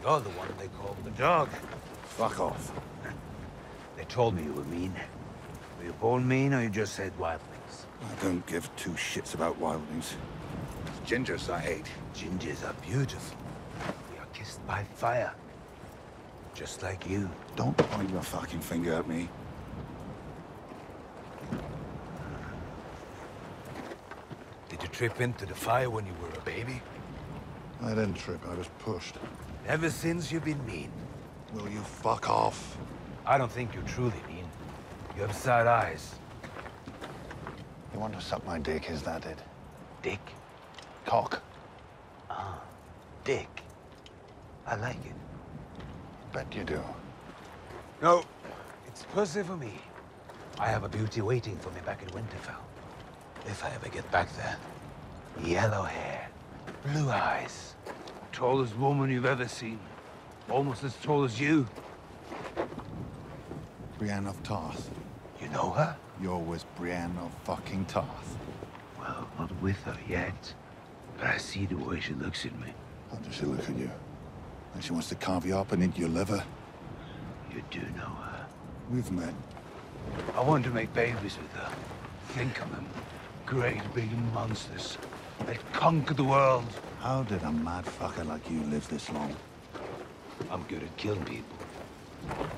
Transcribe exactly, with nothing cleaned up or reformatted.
You're the one they call the dog. Fuck off. They told me you were mean. Were you born mean, or you just said wildlings? I don't give two shits about wildlings. It's gingers I hate. Gingers are beautiful. We are kissed by fire. Just like you. Don't point your fucking finger at me. Did you trip into the fire when you were a baby? I didn't trip, I was pushed. Ever since you've been mean. Will you fuck off? I don't think you're truly mean. You have sad eyes. You want to suck my dick, is that it? Dick? Cock. Ah, dick. I like it. Bet you do. No, it's pussy for me. I have a beauty waiting for me back in Winterfell. If I ever get back there. Yellow hair, blue eyes. Tallest woman you've ever seen. Almost as tall as you. Brienne of Tarth. You know her? You're with Brienne of fucking Tarth. Well, not with her yet. But I see the way she looks at me. How does she look at you? Like she wants to carve you up and eat your liver? You do know her. We've met. I want to make babies with her. Think of them. Great big monsters. That conquer the world. How did a mad fucker like you live this long? I'm good at killing people.